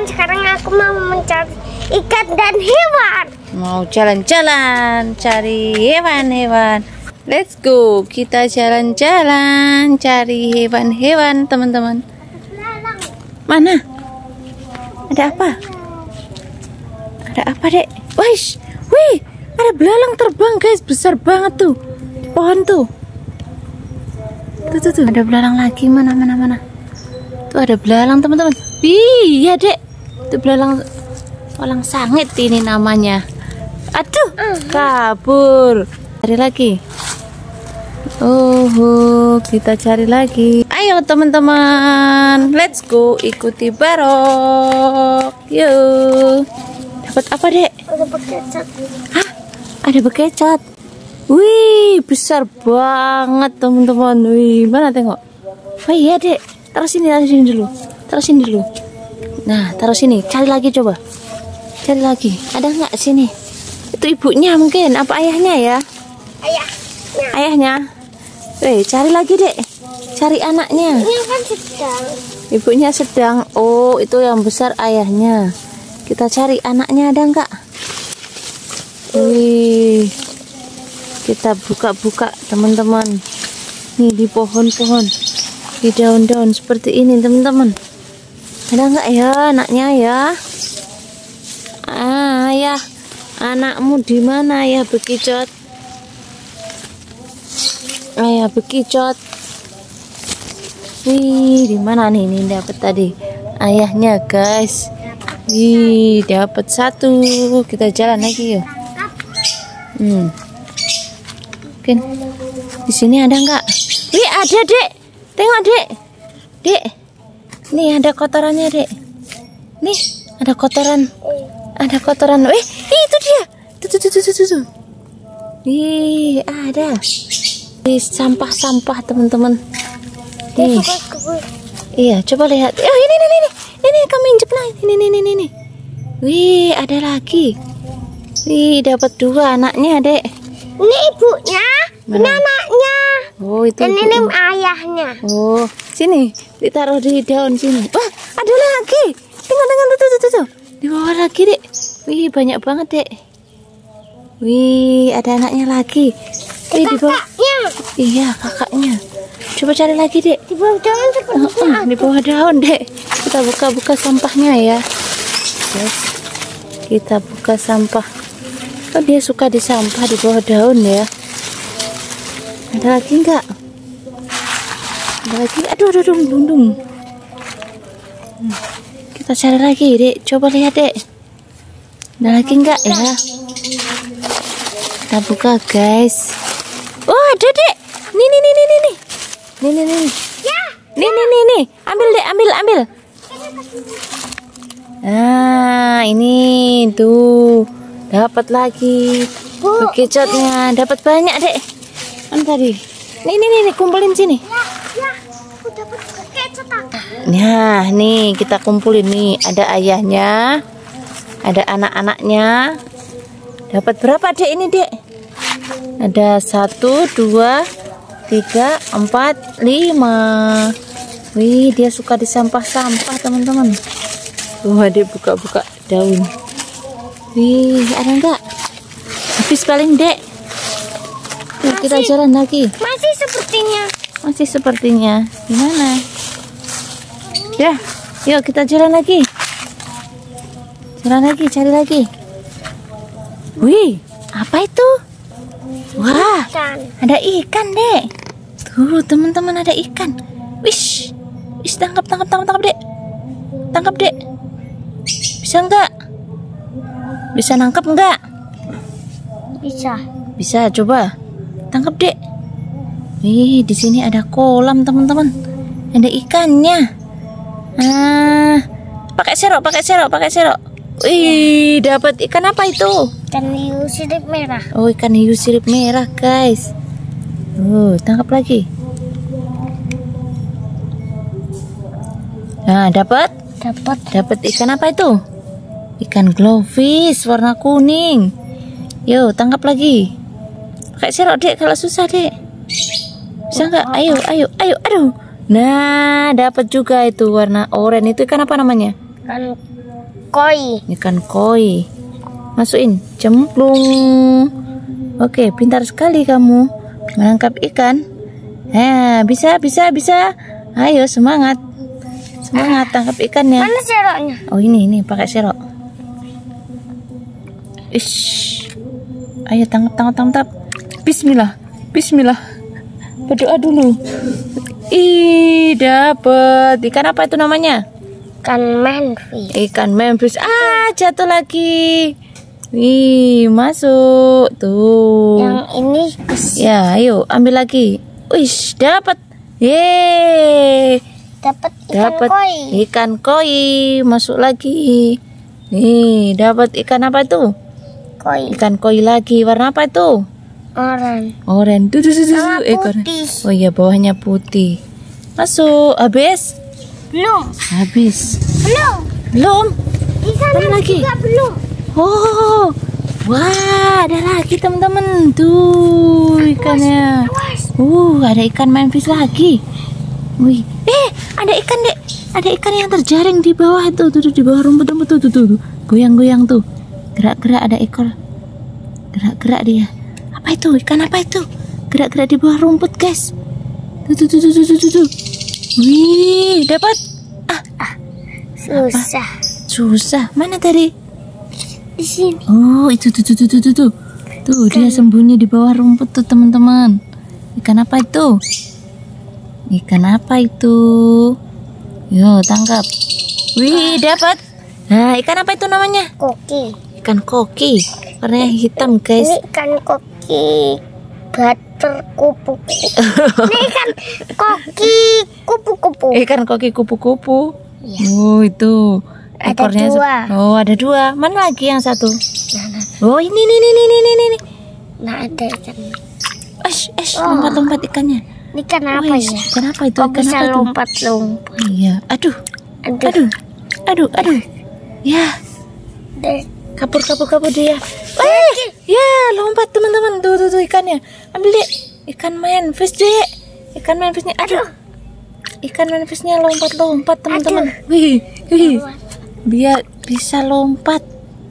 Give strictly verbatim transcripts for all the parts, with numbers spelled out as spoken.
teman-teman, sekarang aku mau mencari ikan dan hewan. Mau jalan-jalan cari hewan-hewan. Let's go, kita jalan-jalan cari hewan-hewan, teman-teman. Mana? Ada apa? Ada apa, Dek? Wih, wih, ada belalang terbang, guys, besar banget tuh. Di pohon tuh. Tuh, tuh, tuh, ada belalang lagi, mana, mana, mana. Tuh ada belalang, teman-teman. Wih, ya, Dek. Itu belalang walang sangit ini namanya. Aduh, kabur. Cari lagi. Oh, kita cari lagi. Ayo teman-teman, let's go, ikuti Barok. Yuk. Dapat apa, Dek? Ada bekecot. Hah? Ada bekecot. Wih, besar banget, teman-teman. Wih, mana tengok? Oh iya, Dek. Taruh sini, taruh sini dulu. Taruh sini dulu. Nah, taruh sini. Cari lagi coba. Cari lagi. Ada nggak sini? Itu ibunya mungkin. Apa ayahnya ya? Ayah. Ayahnya. Weh, cari lagi, Dek. Cari anaknya. Ini kan sedang. Ibunya sedang. Oh, itu yang besar ayahnya. Kita cari anaknya, ada nggak? Wih. Kita buka-buka, teman-teman. Nih di pohon-pohon. Di daun-daun seperti ini, teman-teman. Ada nggak ya anaknya ya? Ah, ya. Anakmu di mana ya, bekicot? Ayah bekicot. Wih, di mana nih? Ini dapat tadi ayahnya, guys. Wih, dapat satu. Kita jalan lagi yuk. Hmm. Mungkin di sini ada nggak? Wih, ada, Dek. Tengok, Dek. Dek. Nih ada kotorannya, Dek. Nih, ada kotoran. Ada kotoran. Eh, itu dia. Tuh, tuh, tuh, tuh, tuh, tuh. Ih, ada. Di sampah-sampah, teman-teman. Nih. Iya, coba lihat. Oh, ini, ini, ini. Ini kami injek lah. Ini, ini, ini, ini. Wih, ada lagi. Wih, dapat dua anaknya, Dek. Ini ibunya, ini anaknya. Oh, itu dan ibu. ini ayahnya. Oh, sini ditaruh di daun sini. Wah, ada lagi. Tengok, tengok, tuh, tuh, tuh, tuh. Di bawah lagi, Dek. Wih, banyak banget, Dek. Wih, ada anaknya lagi. Wih, di bawah. Kakaknya. Iya, kakaknya. Coba cari lagi, Dek. Di bawah daun seperti Uh, uh, di bawah daun, Dek. Kita buka-buka sampahnya ya. Yes. Kita buka sampah. Oh, dia suka di sampah di bawah daun ya. Ada lagi enggak? Ada lagi? Aduh, aduh, aduh, dundung. Hmm. Kita cari lagi, Dek. Coba lihat, Dek. Ada lagi enggak ya? Kita buka, guys. Oh, ada, Dek. Nih, nih, nih, nih, nih, nih. Nih, nih, nih. Ya. Nih, nih, nih, nih. Ambil, Dek, ambil, ambil. Nah, ini tuh. Dapat lagi bekicotnya. Dapat banyak, Dek. Mana tadi? Nih, nih, nih, nih, kumpulin sini. Ya, ya. Aku dapat bekecot. Nah, nih kita kumpulin nih. Ada ayahnya, ada anak-anaknya. Dapat berapa, Dek, ini, Dek? Ada satu, dua, tiga, empat, lima. Wih, dia suka di sampah-sampah, teman-teman. Wah, dia buka-buka daun. Wih, ada enggak? Habis paling, Dek. Yuk, kita jalan lagi. Masih sepertinya. Masih sepertinya. Gimana? Ya, yuk kita jalan lagi. Jalan lagi, cari lagi. Wih, apa itu? Wah, Ikan. ada ikan, Dek. Tuh, teman-teman, ada ikan. Wish, wish, tangkap, tangkap, tangkap, tangkap, Dek. Tangkap, Dek. Bisa enggak? Bisa nangkep enggak? Bisa. Bisa, coba. Tangkap, Dek. Wih, di sini ada kolam, teman-teman. Ada ikannya. Ah, pakai serok, pakai serok, pakai serok. Wih, dapat ikan apa itu? Ikan hiu sirip merah. Oh, ikan hiu sirip merah, guys. Oh, tangkap lagi. Nah, dapat? Dapat. Dapat ikan apa itu? Ikan glowfish warna kuning. Yo, tangkap lagi. Pakai serok, Dek, kalau susah, Dek. Bisa nggak? Ayo, ayo, ayo, aduh. Nah, dapat juga itu warna oranye. Itu ikan apa namanya? Ikan koi. Ikan koi. Masukin, cemplung. Oke, pintar sekali kamu menangkap ikan. Nah, bisa, bisa, bisa. Ayo, semangat. Semangat tangkap ikannya. Mana seroknya? Oh, ini, ini pakai serok. Ish. Ayo tangkap, tangkap, tangkap. Bismillah. Bismillah. Berdoa dulu. Ih, dapet. Ikan apa itu namanya? Ikan manfish. Ikan manfish. Ah, jatuh lagi. Wih, masuk tuh. Yang ini ya, ayo ambil lagi. Wih, dapat. Yeay. dapat ikan Dapat koi. ikan koi. Masuk lagi. Nih, dapat ikan apa tuh? Koi. Ikan koi lagi. Warna apa itu? Oranye. Oranye. Duh, duh, duh, duh, Sama ekor. putih. Oh iya, bawahnya putih. Masuk. Habis? Belum. Habis. Belum. Belum? Di sana Mana lagi? juga belum. Oh, wah, ada lagi teman-teman. Tuh ikannya. Uh, ada ikan manfish lagi. Wih, eh, ada ikan dek. Ada ikan yang terjaring di bawah tuh, tuh, tuh di bawah rumput-rumput tuh, tuh, tuh, tuh. Goyang-goyang tuh. Gerak-gerak ada ekor. Gerak-gerak dia. Apa itu? Ikan apa itu? Gerak-gerak di bawah rumput, guys. Tuh, tuh, tuh, tuh, tuh, tuh, tuh. Wih, dapat. Ah, ah, Susah. susah. Mana tadi? Di sini. Oh, itu tuh tuh tuh tuh tuh. Tuh, tuh dia sembunyi di bawah rumput tuh, teman-teman. Ikan apa itu? Ikan apa itu? Yo, tangkap. Wih, dapat. Nah, ikan apa itu namanya? Koki. Ikan koki. Warnanya hitam, guys. Ini ikan koki butter kupu-kupu. Ini ikan koki kupu-kupu. Ikan koki kupu-kupu. Iya. Oh, itu. Ada Ekornya se- dua. Oh, ada dua. Mana lagi yang satu? Nah, nah, Oh, ini nih nih nih nih nih nih. nah ada ikan. Ash, ash, Oh. lompat-lompat ikannya. Ini ikan apa Wih, ya? ikan apa itu? Kok Ikan bisa apa tuh? lompat-lompat? Iya. Aduh. Aduh. Aduh. Aduh, aduh. Ya, Deh. kabur kabur kabur dia. Eh, ya, lompat teman-teman. Tuh, tuh, tuh ikannya. Ambil, Dek. Ikan manfish, Dek. Ikan manfishnya. Aduh. Ikan manfishnya lompat-lompat, teman-teman. Wih, wih. Biar bisa lompat.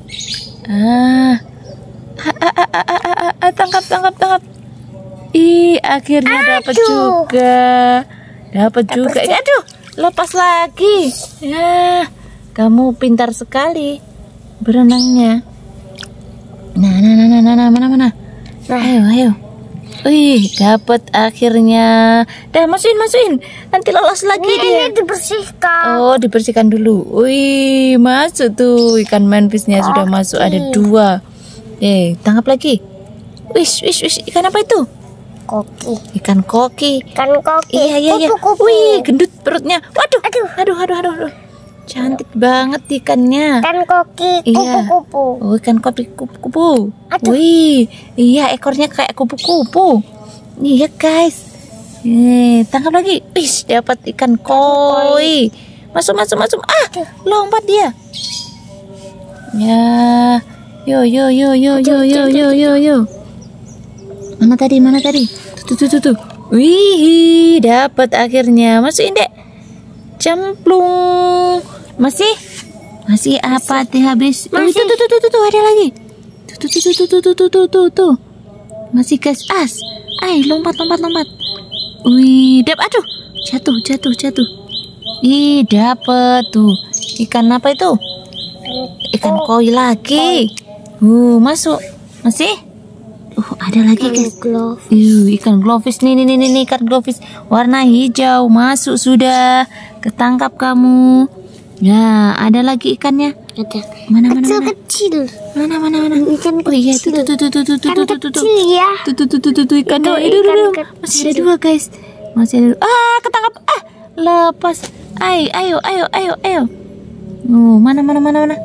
Ah. Ah, ah, ah, ah, ah, ah, ah. Tangkap, tangkap, tangkap. Ih, akhirnya dapat Aduh. juga. Dapat juga. Dapet. Aduh, lepas lagi. Ya, kamu pintar sekali berenangnya. Nah, nah, nah, nah, nah, nah, mana, mana? Ayo, ayo. Wih, dapat akhirnya. Dah, masukin, masukin. Nanti lolos lagi Ini, dia. ini dibersihkan. Oh, dibersihkan dulu. Wih, masuk tuh ikan manfishnya sudah Oke. masuk, ada dua. Eh, tangkap lagi. Wish, wish, wish. Ikan apa itu? Koki. Ikan koki. Ikan koki. Iya, iya, iya. Kupu-kupu. Wih, gendut perutnya. Waduh, Aduh. aduh, aduh, aduh, aduh. Cantik banget ikannya. Ikan koki Iya. kupu-kupu. Oh, ikan kopi kupu-kupu. Aduh. Wih, iya ekornya kayak kupu-kupu. Iya, guys. Eh, tangkap lagi. Wih, dapat ikan koi. Masuk, masuk, masuk. Ah, lompat dia. Ya. Yo, yo, yo, yo, yo, yo, yo, yo, yo. Mana tadi? Mana tadi? Tuh, tuh, tuh, tuh. Wih, dapat akhirnya. Masukin, Dek. Cemplung. Masih? Masih apa teh habis? Oh, Masih. tuh, tuh, tuh, tuh, tuh, tuh, ada lagi. Tuh, tuh, tuh, tuh, tuh, tuh, tuh, tuh, tuh, tuh. Masih, guys. As. Ay, lompat, lompat, lompat. Wih, dap, aduh. Jatuh, jatuh, jatuh. Ih, dapet tuh. Ikan apa itu? Ikan koi lagi. Uh, masuk. Masih? Uh, ada lagi, guys. Glove. Uh, ikan glowfish nih, nih, nih, nih, ikan glowfish warna hijau masuk sudah. Ketangkap kamu. Ya, ada lagi ikannya. Ada. Mana, mana, mana? Kecil-kecil. Mana, mana, mana? Ikan Oh iya, tuh, tuh, tuh, tuh, tuh, tuh, tuh, Ikan tuh, tuh, tuh. kecil ya. Tuh, tuh, tuh, tuh, tuh, tuh, ikannya. Itu Aduh, aduh, ikan aduh. Masih ada kecil. dua, guys. Masih ada dua. Ah, ketangkap. Ah, lepas. Ayo, ayo, ayo, ayo, ayo. Oh, mana, mana, mana, mana?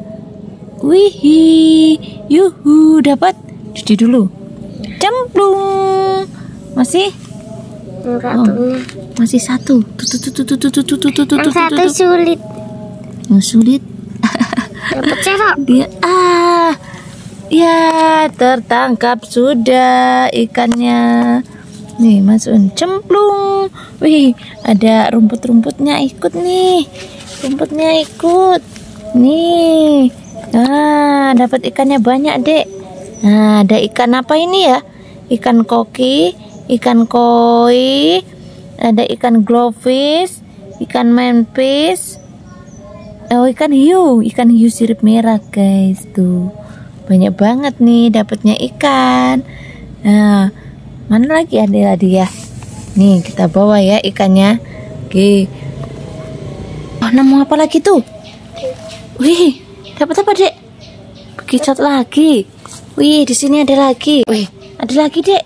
Wih, yuhu, dapat. Cuci dulu. Cemplung. Masih? Enggak Oh, punya. masih satu. Tuh, tuh, tuh, tuh, tuh, tuh, tuh, tuh, tuh, tuh, tuh, Yang tuh, satu tuh. sulit. Oh, sulit. Dapat cerok. Dia ah. Ya, tertangkap sudah ikannya. Nih, masukin cemplung. Wih, ada rumput-rumputnya ikut nih. Rumputnya ikut. Nih. Nah, dapat ikannya banyak, Dek. Nah, ada ikan apa ini ya? Ikan koki, ikan koi, ada ikan glowfish, ikan manfish. Oh, ikan hiu, ikan hiu sirip merah, guys. Tuh. Banyak banget nih dapatnya ikan. Nah, mana lagi ada dia? Nih, kita bawa ya ikannya. Oke. Oh, nemu apa lagi tuh? Wih, dapat apa, Dek? Bekicot lagi. Wih, di sini ada lagi. Wih, ada lagi, Dek.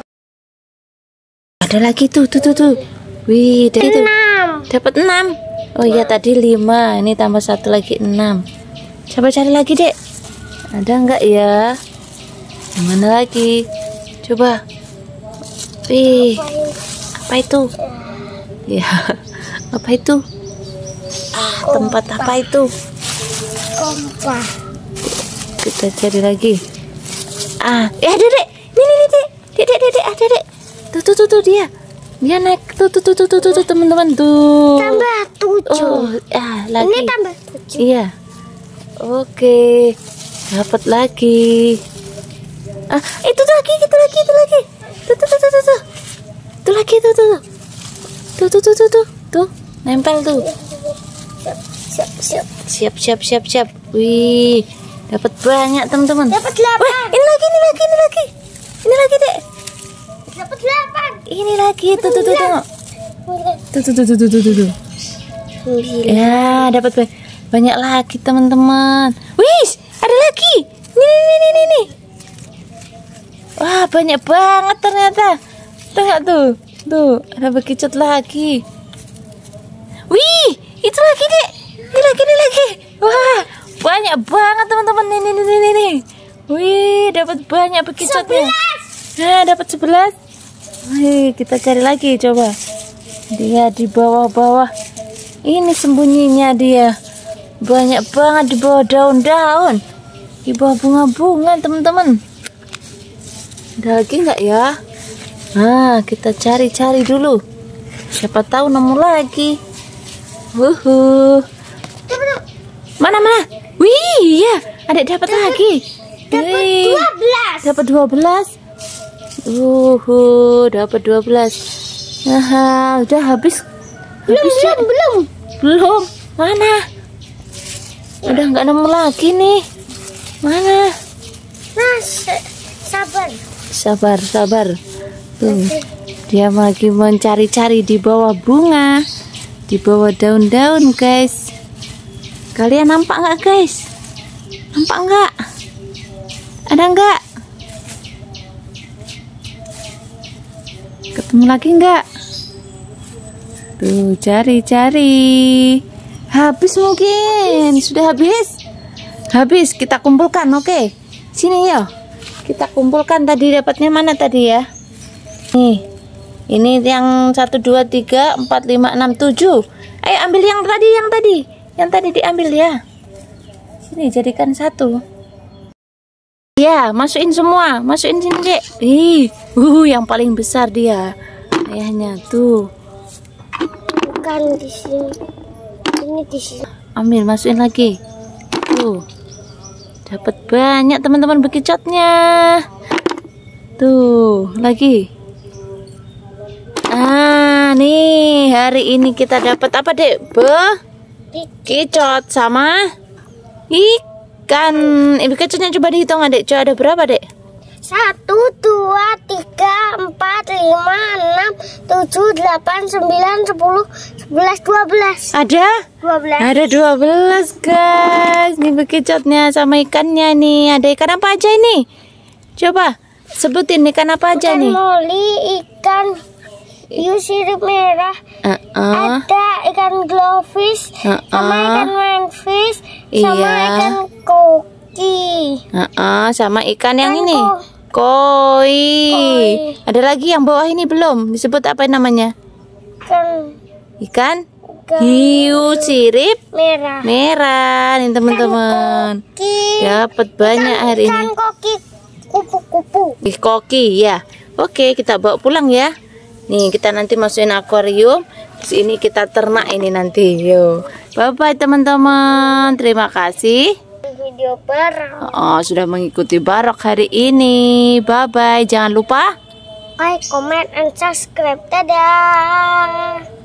Ada lagi tuh, tuh, tuh, tuh. Wih, Dek itu. Dapat enam. Oh iya, tadi lima. Ini tambah satu lagi enam. Coba cari lagi, Dek. Ada enggak ya? Yang mana lagi? Coba. Wih, apa itu? Ya, apa itu? Ah, tempat apa itu? Kompas. Kita cari lagi. Ah, eh ada, Dek. Nih, nih, nih, Dek. Dek, Dek, Dek, Dek, ada, Dek. Tuh, tuh, tuh, tuh dia. Dia naik tuh, tuh, tuh, tuh, tuh, tuh, tuh, teman-teman tuh. Tambah tujuh. Oh, ah, lagi. Ini tambah tujuh. Iya. Oke. Dapat lagi. Ah, itu tuh lagi, itu lagi, itu lagi. Tuh, tuh, tuh, tuh, tuh, tuh. Itu lagi, tuh, tuh. Tuh, tuh, tuh, tuh, tuh. Tuh, nempel tuh. Siap, siap. Siap, siap, siap, siap. Wih, dapat banyak, teman-teman. Dapat delapan. Wah, ini lagi, ini lagi, ini lagi. Ini lagi, Dek. Dapat delapan. Ini lagi, tuh, tuh, tuh, tengok. Tuh, tuh, tuh, tuh, tuh, tuh, tuh, tuh. Ya, dapat ba- banyak lagi, teman-teman. Wih, ada lagi. Nih, nih, nih, nih, nih. Wah, banyak banget ternyata. Tengok tuh. Tuh, ada bekicot lagi. Wih, itu lagi, Dek. Ini lagi, ini lagi. Wah, banyak banget, teman-teman. Nih, nih, nih, nih, nih. Wih, dapat banyak bekicotnya. Nah, dapat sebelas. Wih, kita cari lagi, coba. Dia di bawah-bawah. Ini sembunyinya dia. Banyak banget di bawah daun-daun. Di bawah bunga-bunga, teman-teman. Ada lagi nggak ya? Nah, kita cari-cari dulu. Siapa tahu nemu lagi. Wuhu. Mana mana? Wih, ya, ada dapat lagi. Dapat dua belas. Dapat dua belas. Wuhu, dapat dua belas. Nah, udah habis. Belum, Habis belum, ya? belum. Belum. Mana? Udah nggak nemu lagi nih. Mana? Nah, s- sabar. Sabar, sabar. Tuh, dia lagi mencari-cari di bawah bunga, di bawah daun-daun, guys. Kalian nampak nggak, guys? Nampak nggak? Ada nggak? Ketemu lagi nggak? Tuh, cari-cari. Habis mungkin. Sudah habis? Habis, kita kumpulkan, oke? Sini ya. Kita kumpulkan tadi dapatnya mana tadi ya? Nih. Ini yang satu, dua, tiga, empat, lima, enam, tujuh. Ayo ambil yang tadi, yang tadi. Yang tadi diambil ya. Sini jadikan satu. Ya, masukin semua. Masukin sini, Dek. Ih, uh, yang paling besar dia. Ayahnya tuh. Bukan di sini. Ini di sini. Ambil, masukin lagi. Tuh. Dapat banyak, teman-teman, bekicotnya. Tuh, lagi. Ah, nih, hari ini kita dapat apa, Dek? Bekicot sama ikan. Eh, bekicotnya coba dihitung, Adek. Coba ada berapa, Dek? Satu, dua, tiga, empat, lima, enam, tujuh, delapan, sembilan, sepuluh, sebelas, dua belas. Ada? Dua belas. Ada dua belas, guys. Nih bekicotnya sama ikannya nih. Ada ikan apa aja ini? Coba sebutin ikan apa aja Ikan nih? moli, ikan hiu sirip merah, Uh-uh. ada ikan glowfish, Uh-uh. sama ikan manfish, sama Iya. ikan koki. Uh-uh. Sama ikan yang Ikan ini. ko- Koi. Koi. Ada lagi yang bawah ini belum disebut apa namanya? Ikan, Ikan ikan hiu sirip merah. merah nih, teman-teman. Koki. Dapat banyak Ikan- hari ini. Ikan koki kupu-kupu. Ih, koki ya. Oke, kita bawa pulang ya. Nih, kita nanti masukin akuarium. Terus ini kita ternak ini nanti. Yo. Bye-bye teman-teman. Terima kasih. Video Barok. Oh, sudah mengikuti Barok hari ini. Bye-bye. Jangan lupa Like, comment, and subscribe. Dadah.